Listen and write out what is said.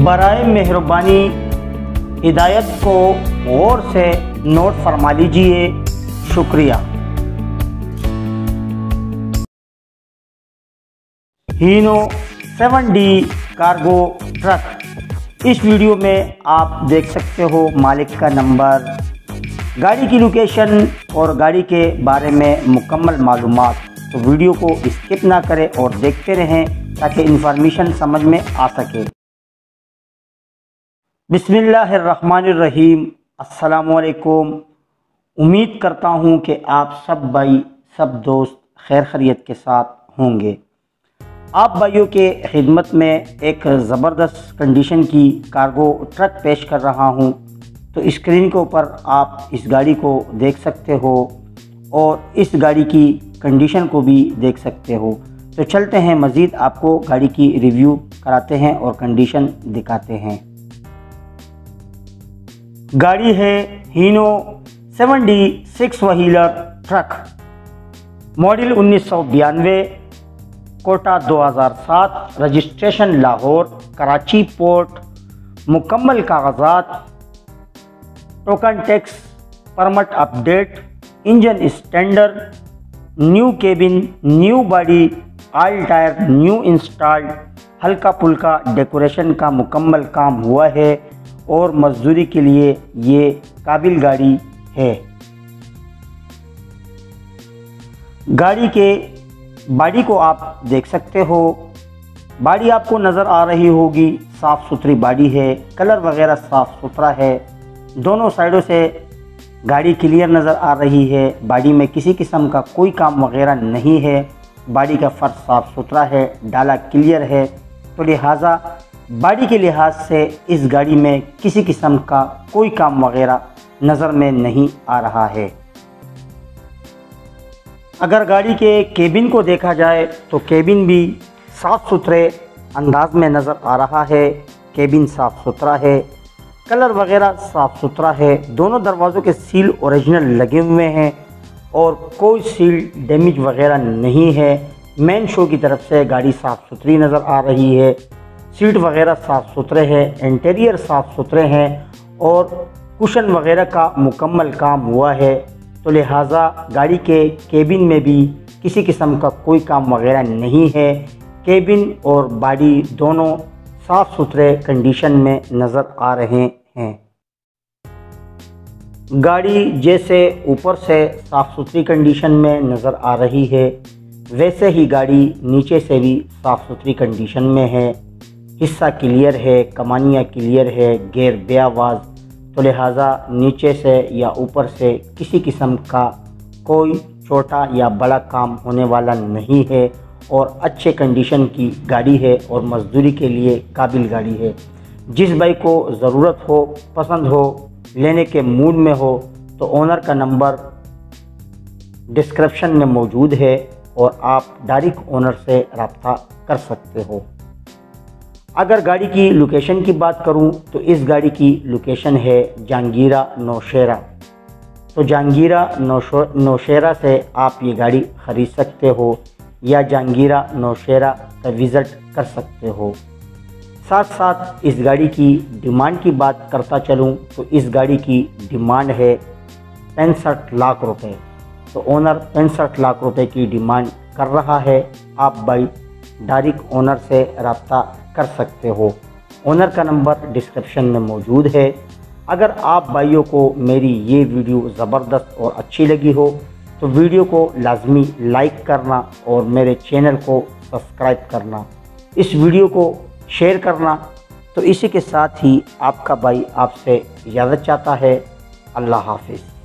برائے مہربانی ہدایت کو غور سے نوٹ فرما لیجئے، شکریہ۔ Hino 7D cargo truck. اس ویڈیو میں آپ دیکھ سکتے ہو مالک کا نمبر، گاڑی کی لوکیشن اور گاڑی کے بارے میں مکمل معلومات۔ تو ویڈیو کو اسکپ نہ کریں اور دیکھتے رہیں تاکہ انفارمیشن سمجھ میں آ سکے۔ بسم اللہ الرحمن الرحیم۔ السلام علیکم۔ امید کرتا ہوں کہ آپ سب بھائی سب دوست خیر خیریت کے ساتھ ہوں گے۔ آپ بھائیوں کے خدمت میں ایک زبردست کنڈیشن کی کارگو ٹرک پیش کر رہا ہوں۔ تو اسکرین کے اوپر آپ اس گاڑی کو دیکھ سکتے ہو اور اس گاڑی کی کنڈیشن کو بھی دیکھ سکتے ہو۔ تو چلتے ہیں مزید آپ کو گاڑی کی ریویو کراتے ہیں اور کنڈیشن دکھاتے ہیں۔ گاڑی ہے Hino 7D 6 wheeler truck, model 1992، quota 2007، registration Lahore, Karachi port, مکمل کاغذات، token tax, permit update, engine standard, new cabin, new body, oil tyre new installed, ہلکا پھلکا ڈیکوریشن کا مکمل کام ہوا ہے اور مزدوری کے لیے یہ قابل گاڑی ہے۔ گاڑی کے باڈی کو آپ دیکھ سکتے ہو، باڈی آپ کو نظر آ رہی ہوگی، صاف ستھری باڈی ہے، کلر وغیرہ صاف ستھرا ہے، دونوں سائڈوں سے گاڑی کلیئر نظر آ رہی ہے، باڈی میں کسی قسم کا کوئی کام وغیرہ نہیں ہے، باڈی کا فرش صاف ستھرا ہے، ڈالا کلیئر ہے، تو لہٰذا باڈی کے لحاظ سے اس گاڑی میں کسی قسم کا کوئی کام وغیرہ نظر میں نہیں آ رہا ہے۔ اگر گاڑی کے کیبن کو دیکھا جائے تو کیبن بھی صاف ستھرے انداز میں نظر آ رہا ہے، کیبن صاف ستھرا ہے، کلر وغیرہ صاف ستھرا ہے، دونوں دروازوں کے سیل اوریجنل لگے ہوئے ہیں اور کوئی سیل ڈیمیج وغیرہ نہیں ہے۔ مین شو کی طرف سے گاڑی صاف ستھری نظر آ رہی ہے، سیٹ وغیرہ صاف ستھرے ہیں، انٹیریئر صاف ستھرے ہیں اور کشن وغیرہ کا مکمل کام ہوا ہے، تو لہٰذا گاڑی کے کیبن میں بھی کسی قسم کا کوئی کام وغیرہ نہیں ہے، کیبن اور باڈی دونوں صاف ستھرے کنڈیشن میں نظر آ رہے ہیں۔ گاڑی جیسے اوپر سے صاف ستھری کنڈیشن میں نظر آ رہی ہے، ویسے ہی گاڑی نیچے سے بھی صاف ستھری کنڈیشن میں ہے، حصہ کلیئر ہے، کمانیاں کلیئر ہے، گیئر بے آواز، تو لہٰذا نیچے سے یا اوپر سے کسی قسم کا کوئی چھوٹا یا بڑا کام ہونے والا نہیں ہے اور اچھے کنڈیشن کی گاڑی ہے اور مزدوری کے لیے قابل گاڑی ہے۔ جس بھائی کو ضرورت ہو، پسند ہو، لینے کے موڈ میں ہو تو اونر کا نمبر ڈسکرپشن میں موجود ہے اور آپ ڈائریکٹ اونر سے رابطہ کر سکتے ہو۔ اگر گاڑی کی لوکیشن کی بات کروں تو اس گاڑی کی لوکیشن ہے جہانگیرہ نوشہرہ۔ تو جہانگیرہ نوشہرہ سے آپ یہ گاڑی خرید سکتے ہو یا جہانگیرہ نوشہرہ کا وزٹ کر سکتے ہو۔ ساتھ ساتھ اس گاڑی کی ڈیمانڈ کی بات کرتا چلوں تو اس گاڑی کی ڈیمانڈ ہے 65 لاکھ روپے۔ تو اونر 65 لاکھ روپے کی ڈیمانڈ کر رہا ہے، آپ بھائی ڈائریکٹ اونر سے رابطہ کر سکتے ہو۔ اونر کا نمبر ڈسکرپشن میں موجود ہے۔ اگر آپ بھائیوں کو میری یہ ویڈیو زبردست اور اچھی لگی ہو تو ویڈیو کو لازمی لائک کرنا اور میرے چینل کو سبسکرائب کرنا، اس ویڈیو کو شیئر کرنا۔ تو اسی کے ساتھ ہی آپ کا بھائی آپ سے اجازت چاہتا ہے۔ اللہ حافظ۔